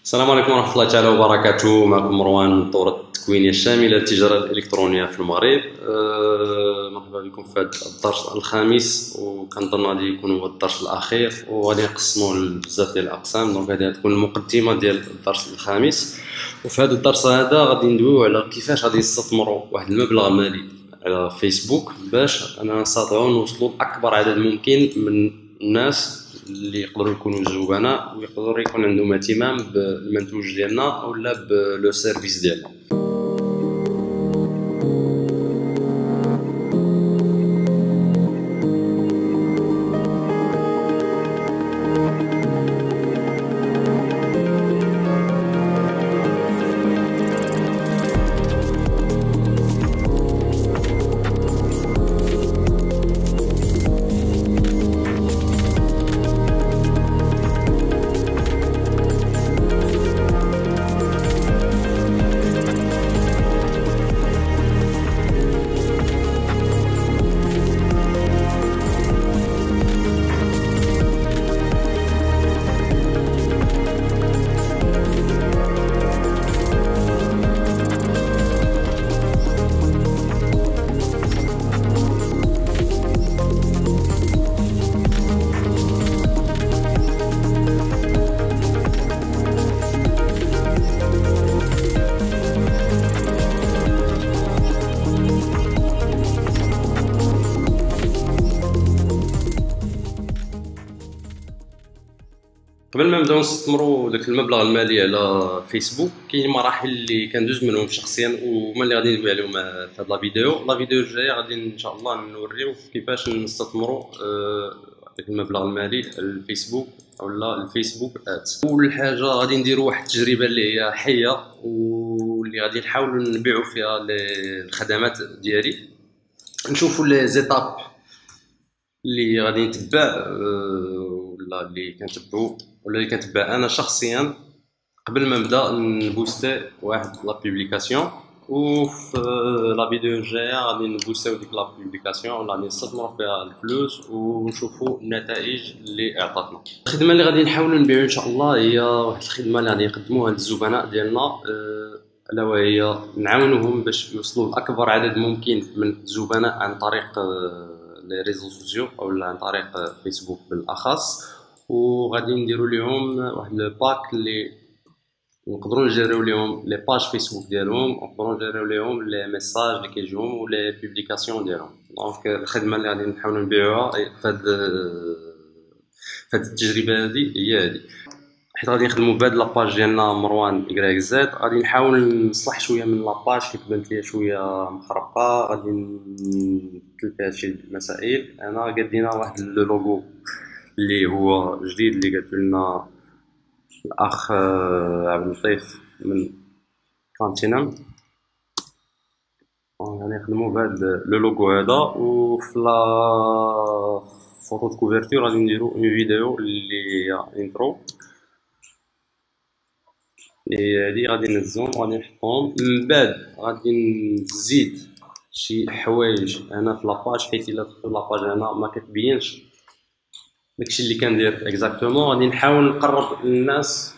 السلام عليكم ورحمة الله تعالى وبركاته. معكم مروان من الدورة التكوينية الشاملة للتجارة الإلكترونية في المغرب. مرحبا بكم في هذا الدرس الخامس، وكنظن غادي يكون هو الدرس الأخير، وغادي نقسموه لبزاف ديال الأقسام. دونك هذه غتكون المقدمة ديال الدرس الخامس. وفي هذا الدرس هذا غادي ندويو على كيفاش غادي نستثمروا واحد المبلغ مالي على فيسبوك باش أنا نستطيعوا نوصلوا لأكبر عدد ممكن من الناس اللي يقدروا يكونوا زبناء ويقدروا يكون عندهم اهتمام بالمنتوج ديالنا اولا بلو سيرفيس ديالنا. قبل ما نبداو نستثمروا داك المبلغ المالي على فيسبوك، كاين مراحل اللي كندوز منهم شخصيا وهما اللي غادي ندوي عليهم في هاد لا فيديو الجايه. غادي ان شاء الله نوريو كيفاش نستثمروا داك المبلغ المالي على الفيسبوك اولا الفيسبوك ادز. اول حاجه غادي نديروا واحد التجربه اللي هي حيه واللي غادي نحاولوا نبيعوا فيها الخدمات ديالي، نشوفوا لي زيتاب اللي غادي نتبع ولا اللي كنتبعو ولا اللي كنتبع انا شخصيا قبل ما نبدا نبوستي واحد لا بوبليكاسيون. وفي لا فيديو الجايه غادي نبوستيو ديك لا بوبليكاسيون ولا غادي نستثمروا فيها الفلوس ونشوفوا النتائج اللي اعطتنا. الخدمه اللي غادي نحاولوا نبيعوا ان شاء الله هي واحد الخدمه اللي غادي نقدموها للزبناء ديالنا، الا وهي نعاونوهم باش يوصلوا لاكبر عدد ممكن من الزبناء عن طريق لي ريزو سوسيو اولا عن طريق فيسبوك بالاخص. وغادي نديروا لهم واحد لو باك اللي نقدروا نجريو لهم لي باج فيسبوك ديالهم، ونقدروا نجريو لهم لي ميساج اللي كيجيهم ولي بوبليكاسيون ديالهم. دونك الخدمه اللي غادي نحاولوا نبيعوها في هاد التجربه هذه هي هذه، حيت غادي نخدموا بهاد لاباج ديالنا مروان إكغيك زد. غادي نحاول نصلح شويه من لاباج حيت بانت ليا شويه مخربقه، غادي نبدل فيها شي مسائل. انا قادينا واحد لو لوغو اللي هو جديد اللي قالت لنا الاخ عبد اللطيف من كانتينم، غادي نخدموا بهاد لو لوغو هذا. وفي لا فوتو دو كوفرتور غادي نديرو اون فيديو اللي هي انترو اللي هادي غادي نهزهم وغادي نحطهم. من بعد غادي نزيد شي حوايج هنا في لاباج، حيت الا دخلتو لاباج هنا ما كتبينش داكشي اللي كندير اكزاكتومون. غادي نحاول نقرب للناس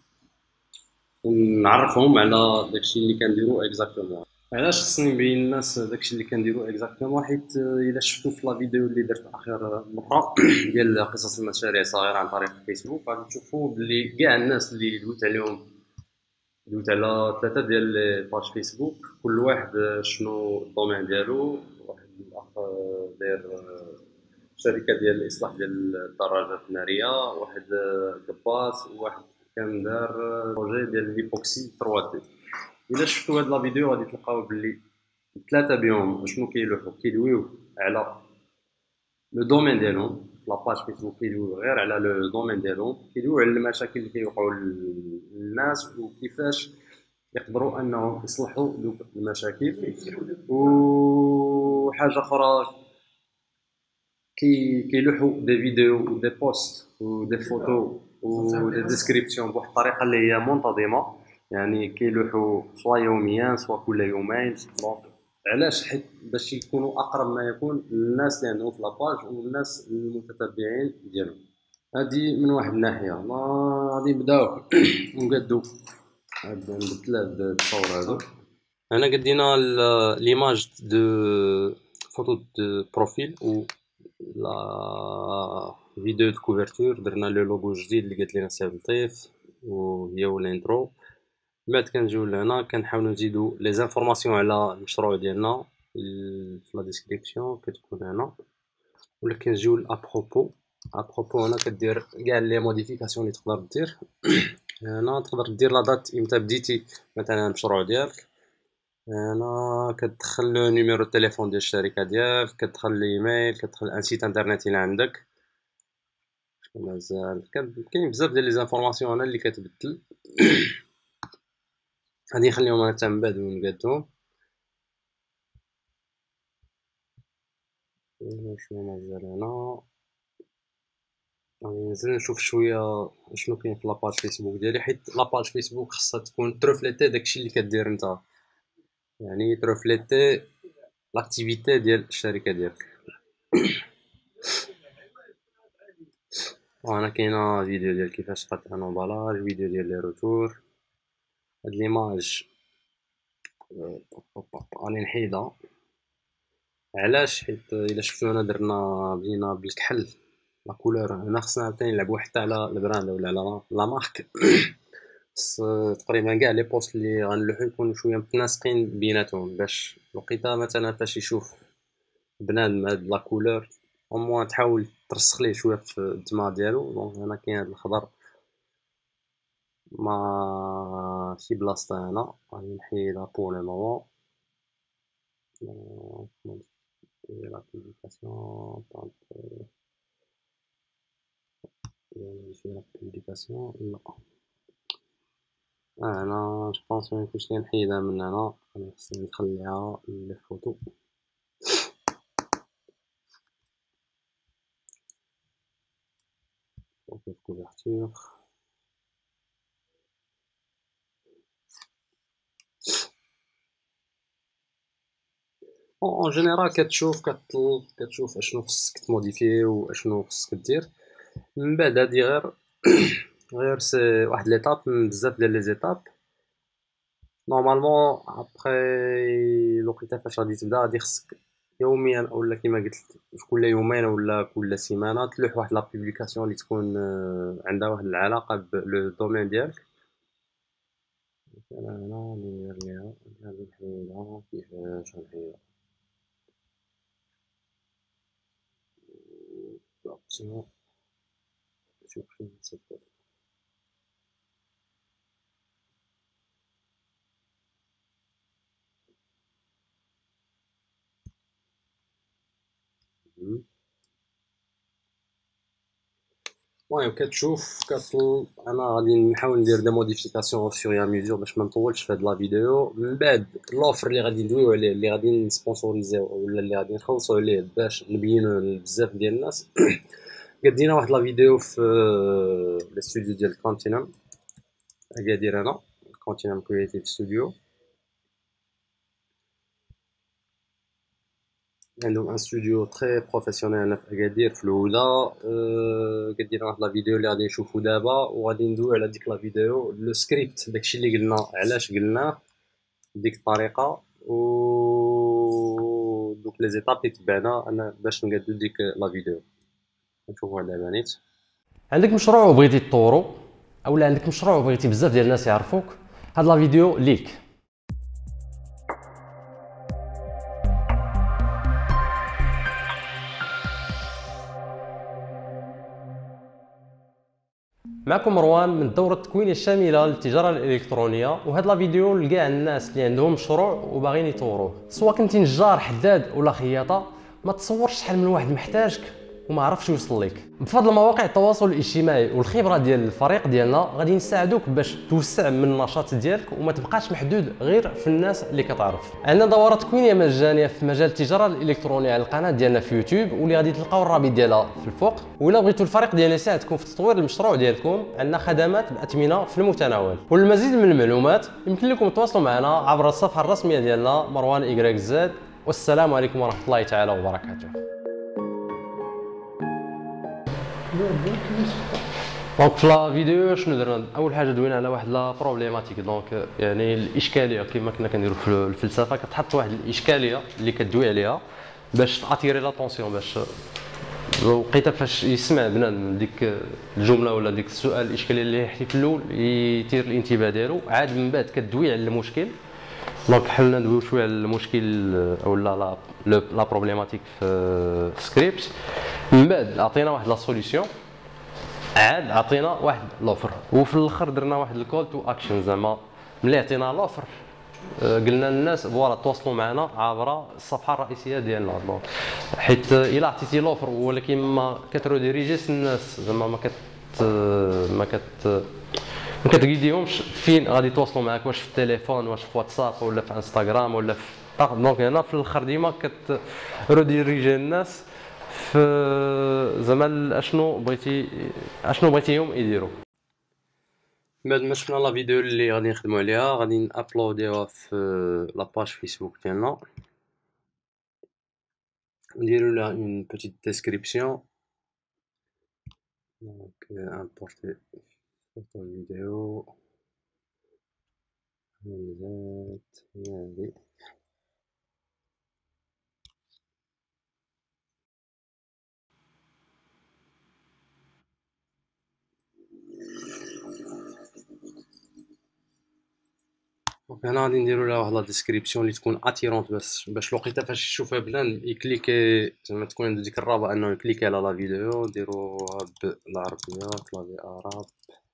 ونعرفهم على داكشي اللي كنديرو اكزاكتومون. علاش خصني نبين للناس داكشي اللي كنديرو اكزاكتومون؟ حيت الا شفتو في لا فيديو اللي درت اخر مره ديال قصص المشاريع الصغيره عن طريق الفيسبوك، غادي تشوفوا بلي كاع الناس اللي دويت عليهم دويت على 3 ديال لي باج فيسبوك، كل واحد شنو الدومين ديالو. واحد الاخ داير شركه ديال الاصلاح ديال الدراجات الناريه، واحد قباص، وواحد كان دار بروجي ديال ليبوكسي 3 دي. الا شفتوا هاد لا فيديو غادي تلقاو بلي الثلاثه بهم شنو كيلوحوا، كيدويو على لو دومين ديالهم. لاباج فيسبوك كيدويو غير على لو دومين ديالهم، كيدويو على المشاكل اللي كيوقعوا للناس وكيفاش يقدروا انهم يصلحوا دوك المشاكل. وحاجه اخرى كيلوحوا دي فيديو ودي بوست ودي فوتو ودي ديسكريبسيون بواحد الطريقه اللي هي منتظمه، يعني كيلوحوا سوا يوميا سوا كل يومين. علاش؟ حيت باش يكونوا اقرب ما يكون للناس اللي عندهم في لاباج والناس المتتبعين ديالهم. هادي من واحد الناحية. ما غادي نبداو ونقادو هاد نبدل هاد التصور هادو. هنا قدينا ليماج دو فوتو دو بروفيل و لا فيديو دو كوفرتور. درنا لو لوغو جديد اللي قالت لنا سي لطيف وهي هو الانترو. من بعد كنجيو لهنا كنحاولو نزيدو لي زانفورماسيون على المشروع ديالنا في لا ديسكريبسيون كتكون هنا، ولا كنجيو لابروبو. ابروبو هنا كدير كاع لي موديفيكاسيون اللي تقدر دير. هنا تقدر دير لا دات امتى بديتي مثلا المشروع ديالك. هنا كتدخل لو نيميرو التليفون ديال الشركه ديالك، كتدخل الايميل، كتدخل ان سيت انترنت الى عندك. مازال كاين بزاف ديال لي زانفورماسيون هنا اللي كتبدل. غادي نخليهم انا حتى من بعد ونقادهم. شنو مازال هنا؟ غادي ننزل نشوف شويه شنو كاين في لاباج فيسبوك ديالي، حيت لاباج فيسبوك خاصها تكون تروفليتي داكشي اللي كدير نتا، يعني تروفليتي لاكتيفيتي ديال الشركه ديالك. وهنا كاينه فيديو ديال كيفاش قاد ان امبالاج، فيديو ديال لي روتور. هاد ليماج غادي نحيدها. علاش؟ حيت الا شفتو هنا درنا بدينا بالكحل لا كولور. هنا خصنا عاوتاني نلعبو حتى على البراند ولا على لا مارك. خص تقريبا كاع لي بوست اللي غنلوحو يكونو شويه متناسقين بيناتهم، باش الوقيته مثلا فاش يشوف بنادم هاد لا كولور او موان تحاول ترسخ ليه شويه في الدماغ ديالو. دونك هنا كاين هاد الخضر ماشي بلاصتها. هنا غادي نحيدها بور لو مومون. la publication, vérifier la publication. Non. هنا جو بونس ميمكنش ليا نحيدها من هنا، خصني نخليها لي فوتو. فوتو كوفرتور. اون جينيرال كتشوف كتشوف اشنو خصك تموديفي واشنو خصك دير. من بعد هادي غير سي واحد ليطاب من بزاف ديال لي زيتاب. نورمالمون ابخي الوقيته فاش غادي تبدا غادي خصك يوميا اولا كيما قلت كل يومين ولا كل سيمانه تلوح واحد لا بوبليكاسيون اللي تكون عندها واحد العلاقه بلو دومين ديالك. مثلا هنا ندير ليها غادي نحيدها. كيفاش نحيدها؟ اوبسيون سوبريم سيت. المهم كتشوف انا غادي نحاول ندير دي موديفيكاسيون سور يا ميزور باش ما نطولش في هاد لا فيديو. من بعد لوفر اللي غادي ندويو عليه اللي غادي نسبونسوريزيو ولا اللي غادي نخلصوا عليه باش نبينو لبزاف ديال الناس. قدينا واحد لا فيديو في الاستوديو ديال كونتينم اكادير. هنا كونتينم كرياتيف ستوديو عندهم ان ستوديو تري بروفيسيونيل هنا في اكادير في الولا. قدينا واحد لا فيديو اللي غادي نشوفو دابا، وغادي ندوي على ديك لا فيديو لو سكريبت داكشي اللي قلنا علاش قلناه بديك الطريقه و دوك لي زيتاب اللي تبعنا انا باش نقادو ديك لا فيديو. نشوفوها دابا نيت. عندك مشروع وبغيتي تطورو، اولا عندك مشروع وبغيتي بزاف ديال الناس يعرفوك، هاد لا فيديو ليك. معكم مروان من الدورة التكوينية الشاملة للتجارة الإلكترونية، وهاد لا فيديو لكاع الناس اللي عندهم مشروع وباغيين يطوروه. سواء كنتي نجار حداد ولا خياطة، ما تصورش شحال من واحد محتاجك وما عرفش يوصل لك. بفضل مواقع التواصل الاجتماعي والخبره ديال الفريق ديالنا غادي نساعدوك باش توسع من النشاط ديالك وما تبقاش محدود غير في الناس اللي كتعرف. عندنا دورات تكوينيه مجانيه في مجال التجاره الالكترونيه على القناه ديالنا في يوتيوب، واللي غادي تلقاو الرابط ديالها في الفوق. ولا بغيتوا الفريق ديالنا يساعدكم في تطوير المشروع ديالكم، عندنا خدمات باثمنه في المتناول. وللمزيد من المعلومات يمكن لكم تواصلوا معنا عبر الصفحه الرسميه ديالنا مروان إيكغيك زد. والسلام عليكم ورحمه الله تعالى وبركاته. دونك في لا فيديو شنو درنا؟ اول حاجه دوينا على واحد لا بروبليماتيك، دونك يعني الاشكاليه كما كنا كنديروا في الفلسفه، كتحط واحد الاشكاليه اللي كدوي عليها باش تاتيري لاتونسيون، باش وقيته فاش يسمع بنادم ديك الجمله ولا ديك السؤال الاشكاليه اللي حكيت في الاول يثير الانتباه ديالو، عاد من بعد كدوي على المشكل. دونك حلنا ندويو شويه على المشكل او لا بروبليماتيك في سكريبت، من بعد عطينا واحد لا سوليسيون، عاد عطينا واحد لوفر، وفي الاخر درنا واحد الكول تو اكشن. زعما ملي عطينا لوفر قلنا للناس فوالا تواصلوا معنا عبر الصفحه الرئيسيه ديالنا، حيت الا عطيتي لوفر ولكن ما كتروديريجيش الناس، زعما ما كتقيديهمش فين غادي يتواصلوا معاك، واش في التليفون، واش في واتساب، ولا في انستغرام، ولا في دونك هنا في الاخر ديما كتروديريجي الناس في زعما اشنو بغيتيهم يديروا. بعد ما شفنا لا فيديو اللي غادي نخدموا عليها، غادي نابلوديوها في لاباج فيسبوك ديالنا، نديرو لها اون بيتيت ديسكريبسيون. دونك امبورتي فوتو فيديو هذه هادي. دونك هنا غادي نديرو لها واحد لا ديسكريبسيون اللي تكون اتيرونت، باش الوقيته فاش يشوفها بنادم يكليكي، زعما تكون عنده ديك الرغبه انه يكليكي على لا فيديو. نديروها بالعربيه، كلافي عرب.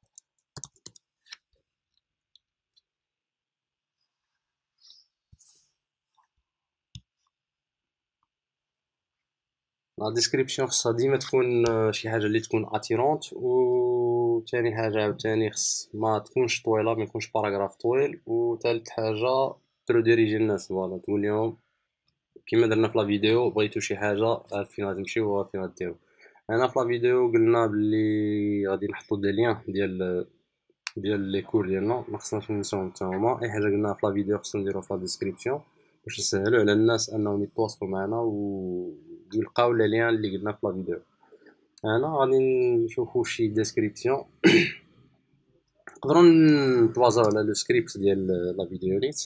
لا ديسكريبسيون خصها ديما تكون شي حاجه اللي تكون اتيرونت، و ثاني حاجه عاوتاني خص ما تكونش طويله، ما يكونش باراغراف طويل، و ثالث حاجه تروديريجي الناس، فوالا تقول لهم كيما درنا في لا فيديو، بغيتو شي حاجه فين غادي تمشيو وفين غادي ديرو. هنا في لا فيديو قلنا بلي غادي نحطو دي ليان ديال لي كور ديالنا، ما خصناش ننساوهم حتى هما. اي حاجه قلناها في لا فيديو خصنا نديروها في لا ديسكريبسيون باش نسهلو على الناس انهم يتواصلوا معنا ويلقاو لي ليان اللي قلنا في لا فيديو. هنا غادي نشوفو شي ديسكريبسيون، نقدروا نتبازاو على لو سكريبت ديال لا فيديو نيت.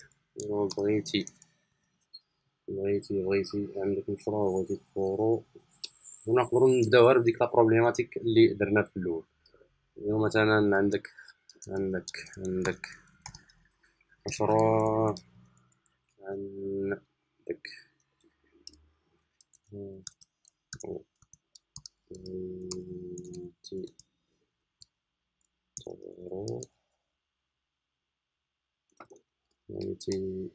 بغيتي عندك مشروع بغيتي تطورو، ونقدروا نبداو غير بديك لا بروبليماتيك اللي درنا في الاول. مثلا عندك مشروع، عندك بغيتي تطورو، بغيتي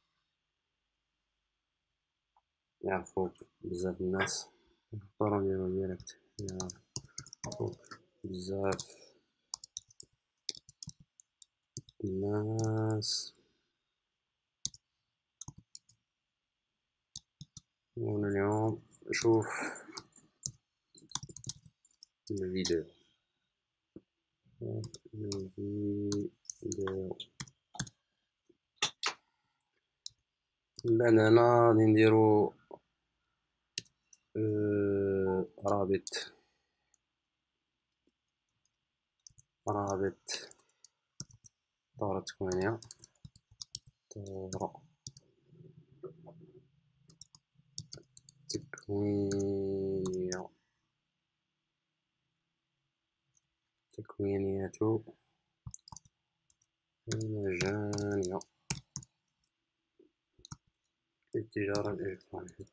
يعرفوك بزاف الناس، نختارو نديرو ديريكت يعرفوك بزاف الناس. اليوم شوف الفيديو بعد هنا غادي نديرو رابط طورة تكوينية، تكوينية مجانية للتجارة الإلكترونية.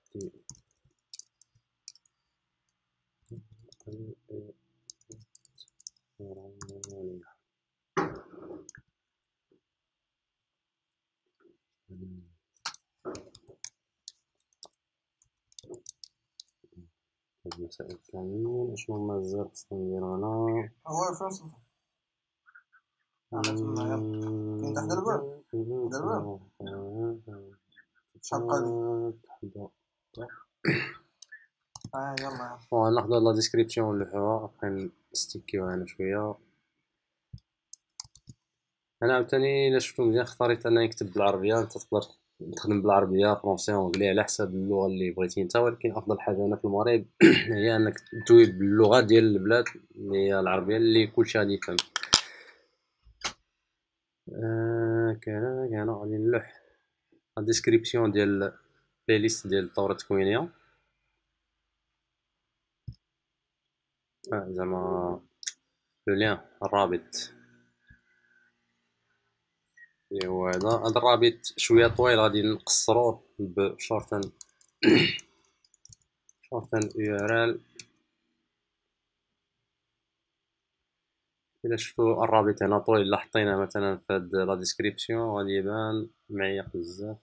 المسائل الثانية شنو هما الزر خصنا نديرو هنا؟ هو فين صوتو؟ كاين تحت الباب؟ شحال قادي؟ يلا ناخدو لا ديسكريبسيون ونلوحوها، ابخي نستيكيوها هنا شوية. انا عاوتاني الا شفتو مزيان اختاريت انني نكتب بالعربية، انت تقدر تخدم بالعربية فرونسي أونغلي على حساب اللغة اللي بغيتي نتا، ولكن أفضل حاجة هنا في المغرب هي أنك دوي باللغة ديال البلاد اللي هي العربية اللي كلشي غادي يفهم. كان غادي نلوح لا ديسكريبسيون ديال بلاي ليست ديال الثورة التكوينية. زعما لو ليان الرابط اللي هو هذا الرابط شوية طويل غادي نقصروه بشورتن يو ار ال. إلا شفتو الرابط هنا طويل، إلا حطينا مثلا في هاد لا ديسكريبسيون غادي يبان معيق بزاف،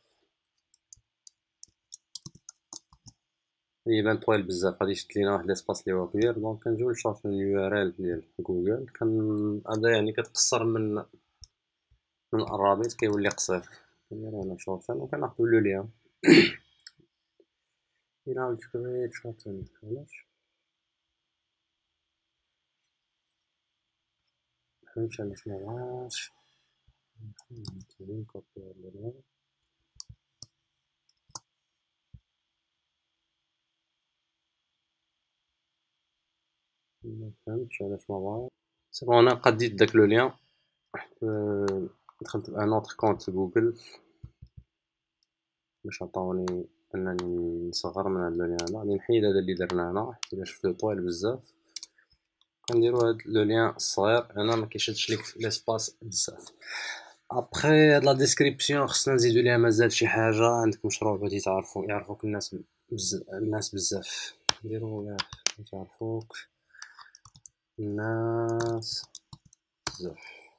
يبان طويل بزاف، غادي يشد لينا واحد ليسباس لي هو كبير. دونك كنجيو لشورتن يو ار ال ديال جوجل، هذا يعني كتقصر من الرابط كيولي قصير. كنديرو هنا شورتن وكناخدو لو ليان إلى كريت شورتن. علاش مفهمتش علاش مبغاش نكوبي ولا مفهمتش علاش مبغاش. سي بون انا قديت داك لو ليان، دخلت بان اوتر كونت جوجل باش عطاوني انني نصغر من هاد لو ليان هذا. غادي نحيد هذا اللي درنا هنا حيت الا شفتو طويل بزاف. كنديرو هاد لو ليان الصغير هنا ما كيشدش ليك ليسباس بزاف. ابخي هاد لا ديسكريبسيون خصنا نزيدو ليها مازال شي حاجه. عندك مشروع بغيتي يعرفوك الناس بزاف، نديرو يعرفوك الناس بزاف.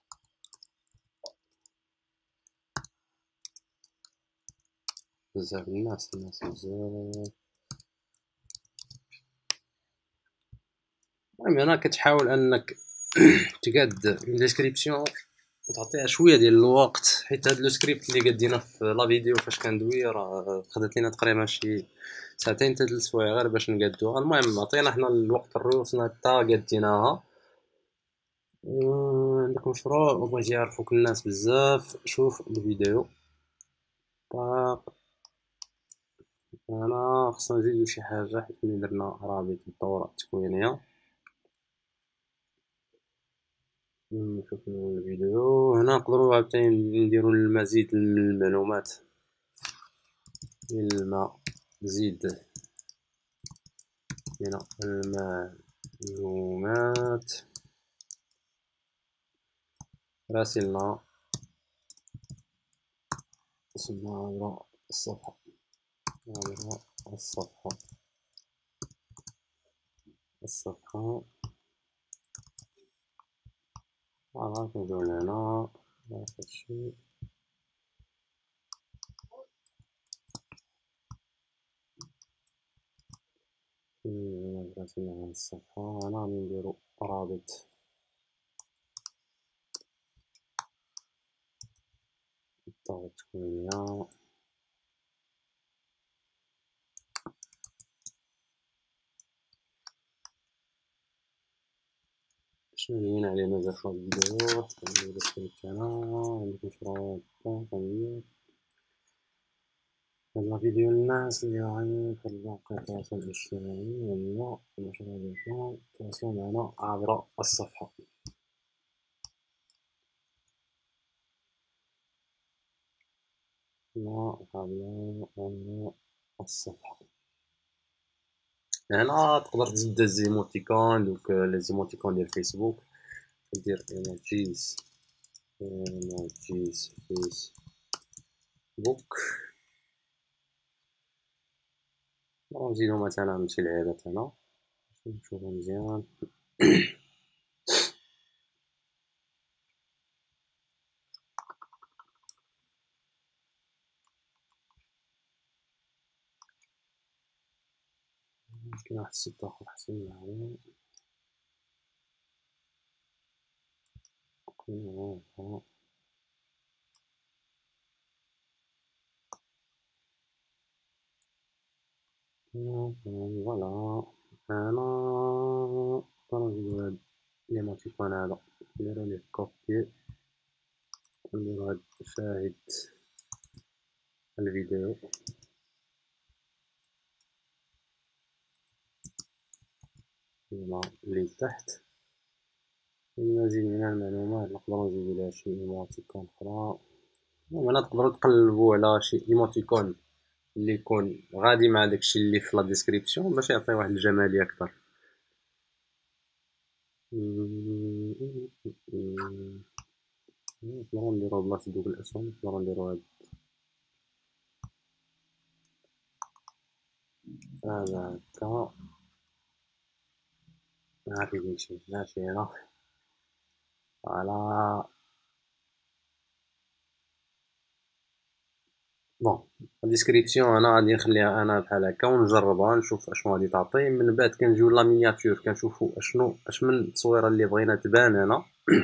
الناس بزاف. المهم هنا كتحاول انك تقاد الديسكريبسيون وتعطيها شويه ديال الوقت، حيت هاد لو سكريبت اللي قدينا في لا فيديو فاش كندوي راه خدات لينا تقريبا شي ساعتين حتى 3 سوايع غير باش نقادوها. المهم عطينا حنا الوقت الروسنا حتى قاديناها. عندك مشروع وبغيتي يعرفوك الناس بزاف، شوف الفيديو. طاق هنا خصنا نزيدو شي حاجه حيت ملي درنا رابط الدورة التكوينية. نشوف الفيديو هنا نقدروا عاوتاني نديرو المزيد من المعلومات. المزيد من المعلومات راسلنا وصلنا عبر الصفحة فوالا كنديرو هنا هادشي. راسلنا على الصفحة. هنا غادي نديرو رابط الدورة التكوينية. شنو اللي عليه مازال في الفيديو؟ كندير سكريبت هنا. عندك مشروع كندير هاد فيديو الناس اللي راهي في مواقع التواصل الاجتماعي ولا المشروع ديالكم تواصلوا معنا عبر الصفحة. عبر الصفحة. هنا تقدر تزيد زيموتيكون. دوك لي زيموتيكون ديال فيسبوك دير ايموجيز فيسبوك. نزيدو مثلا شي لعيبات هنا باش نشوفو مزيان. كاين واحد السيت اخر احسن من هذا. فوالا هنا نزيدو هاد ليموتيكون هذا نديرو ليه كوبي. نديرو هاد شاهد الفيديو. كما اللي تحت. المزيد من المعلومات نقدرو نزيدو ليها شي ايموتيكون اخرى. هنا تقدروا تقلبوا على شي ايموتيكون اللي يكون غادي مع داكشي اللي في لا ديسكريبسيون باش يعطي واحد الجماليه اكثر. نقدروا نديرو بلاصه دوك الاسهم، نقدروا نديرو هذا هكا. ماعرف وين نمشي، ماشي هنا على بون. الديسكريبسيون انا غادي نخليها انا بحال هكا ونجربها نشوف اشنو غادي تعطي. من بعد كنجيو لا مينياتور كنشوفو اش من التصويره اللي بغينا تبان هنا.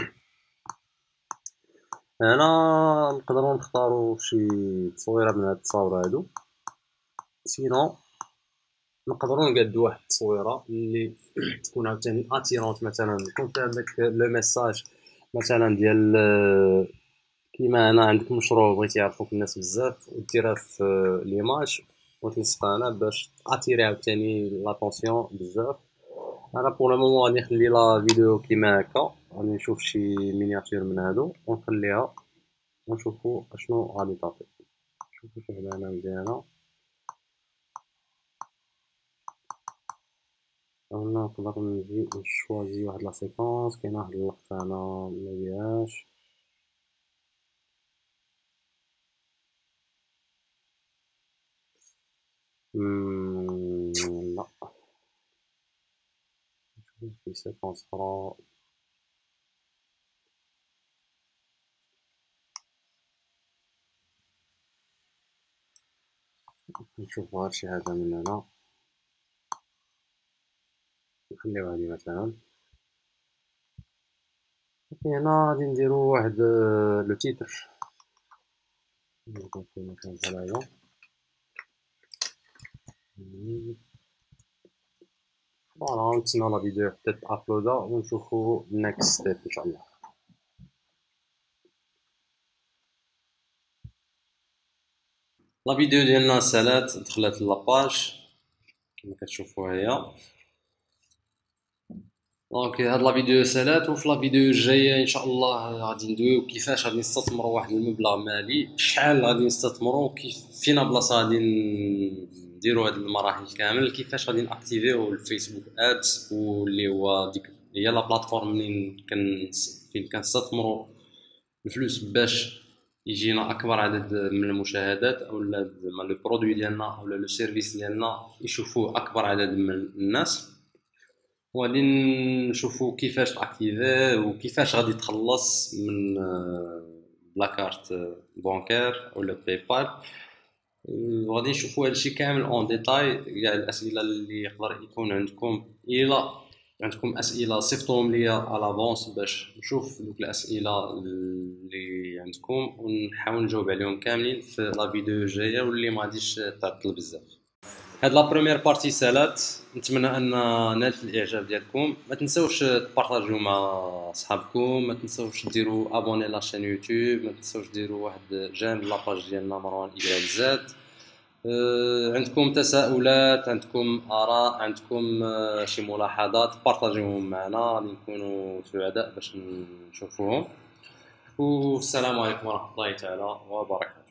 هنا نقدروا نختاروا شي تصويره من هاد التصاور هادو، سينو نقدروا نقادو واحد التصويره اللي تكون عاوتاني اتيرونت، مثلا يكون فيها داك لو ميساج مثلا ديال كيما هنا عندك مشروع بغيتي يعرفوك الناس بزاف وديرها في ليماج وتلصقها هنا باش اتيري عاوتاني لاتونسيون بزاف. انا بور لو مومون غادي نخلي لا فيديو كيما هكا، غادي نشوف شي مينياتور من هادو ونخليها ونشوفو اشنو غادي تعطي. شوفو شي وحده هنا مزيانه. هنا نقدر نجي نشوازي واحد لا سيكونس، كاينه واحد اللقطه هنا مبيهاش. لا نشوف في سيكونس اخرى. نشوف غير شي حاجه من هنا، نخليو هادي مثلا. هنا غادي نديرو واحد لو تيتر مثلا بحال هذا. فوالا نتسناو لا فيديو حتى تابلودا ونشوفو نيكست ستيب ان شاء الله. لا فيديو ديالنا سالات دخلت لاباج كما كتشوفوا هي. دونك هاد لا فيديو سالات، وفي لا فيديو الجايه ان شاء الله غادي ندويو كيفاش غادي نستثمروا واحد المبلغ مالي، شحال غادي نستثمروا، كيف فينا بلاصه غادي نديروا هاد المراحل كامل، كيفاش غادي ناكتيفيو الفيسبوك ادز واللي هو ديك هي لا بلاتفورم منين فين كنستثمروا الفلوس باش يجينا اكبر عدد من المشاهدات، او لو برودوي ديالنا او لو سيرفيس ديالنا يشوفوه اكبر عدد من الناس. وغادي نشوفو كيفاش تاكتيفيه وكيفاش غادي تخلص من لا كارت بانكير ولا باي بال. وغادي نشوفو هادشي كامل اون ديتاي. كاع الاسئله اللي يقدر يكون عندكم، الا عندكم اسئله صيفطوهم ليا على لافونس باش نشوف دوك الاسئله اللي عندكم ونحاول نجاوب عليهم كاملين في لا فيديو الجايه واللي ما غاديش تعطل بزاف. هاد لا بروميير بارتي سالات، نتمنى ان نالت الاعجاب ديالكم. ما تنساوش تبارطاجيو مع صحابكم، ما تنساوش ديروا ابوني لاشين يوتيوب، ما تنساوش ديروا واحد جيم لاباج ديالنا مروان زاد. عندكم تساؤلات، عندكم اراء، عندكم شي ملاحظات، بارطاجيوهم معنا غادي نكونوا سعداء باش نشوفوهم. والسلام عليكم ورحمه الله تعالى وبركاته.